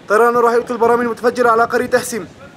طيران راح يقتل البراميل المتفجرة على قرية حسم.